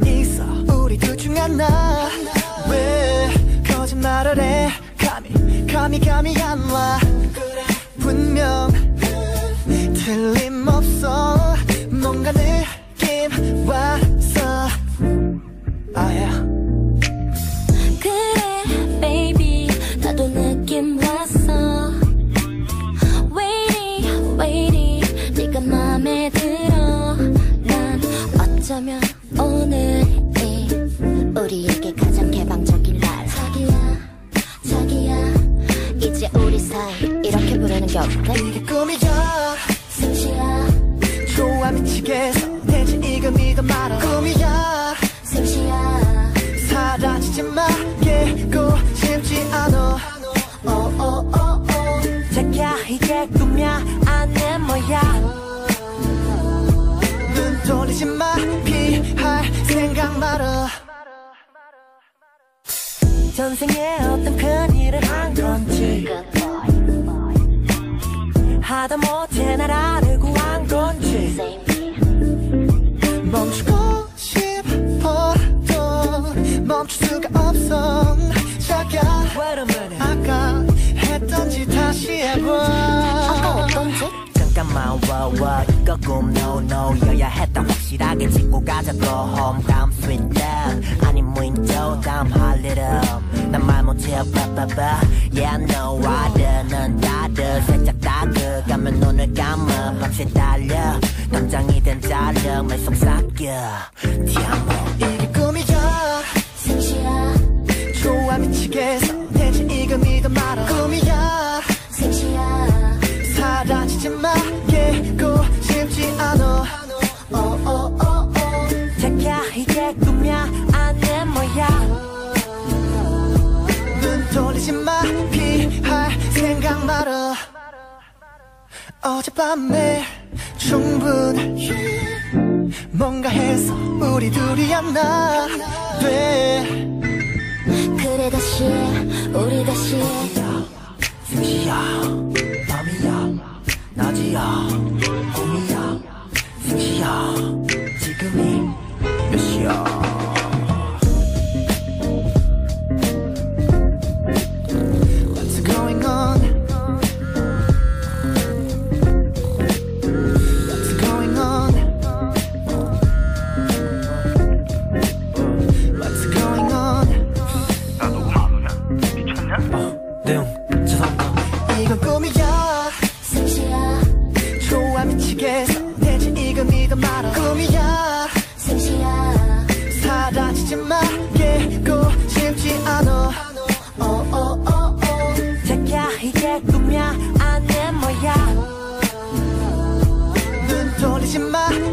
있어 우리 둘 중 하나. 왜 거짓말을 해 감이 안 와. 분명 틀림없어 뭔가 느낌 왔어. 그래 baby 나도 느낌 왔어. waiting 네가 맘에 들어. 난 어쩌면 오늘이 우리에게 가장 개방적인 날. 자기야 이제 우리 사이 이렇게 부르는 게 어때? 이게 꿈이야 승시야. 좋아 미치겠어 대체 이거 믿어 말아. 꿈이야 승시야. 사라지지 마 깨고 싶지 않아. 자기야 이게 꿈이야 아님 뭐야. 눈 돌리지 마 피할 생각 말아. 전생에 어떤 큰일을 한 건지 하다못해 나라를 구한 건지 멈추고 싶어도 멈출 수가 없어. 자기야 아까 했던 짓 다시 해봐. 아까 어떤 짓? 잠깐만 와와 이거 꿈 no no 여야 했다 확실하게 짚고 가자 go home. 다음 sweet love 아님 무인도 다음 할 일은 난 말 못해 빠빠빠. Yeah I know 와드는 다들 살짝 다그가면 눈을 감아 밤새 달려 당장이든 잘려 말 속삭여 티아모. 이게 꿈이야 승시야. 좋아 미치겠어 대체 이거 믿어 말아. 꿈이야 승시야. 사라지지 마 깨고 싶지 않아. 자기야 이게 꿈이야 아님 뭐야. 눈 돌리지 마 피할 생각 말아. 어젯밤에 충분히 뭔가 해서 우리 둘이 하나 돼. 그래 다시 우리 다시. 승시야 밤이야 낮이야 꿈이야. 승시야 지금이 몇 시야. What's going on? What's going on? What's going on? 나도 음악이야. 미쳤냐? 네 죄송합니다. 이건 꿈이야 승시야. 좋아 미치겠어 대체 이거 믿어 말아. 꿈이야 승시야. 사라지지 마 깨고 싶지 않아. 자기야 이게 꿈이야 아님 뭐야. 눈 돌리지 마